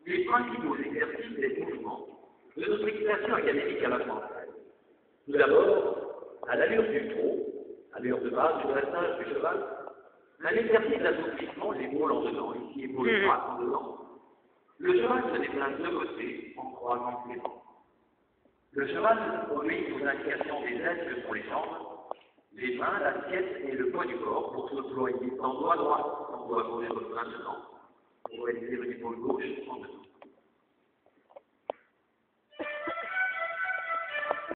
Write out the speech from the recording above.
les principaux exercices des mouvements de notre équitation académique à la française. Tout d'abord, à l'allure du trot, allure de base du dressage du cheval, un exercice d'assouplissement, l'épaule en dedans, ici épaule droite en dedans. Le cheval se déplace de côté en croisant ses bras. Le cheval se produit sous l'indication des ailes que sont les jambes, les mains, l'assiette et le poids du corps pour se déployer en doigt droit, en doigt gauche maintenant, pour réaliser l'épaule gauche en dedans.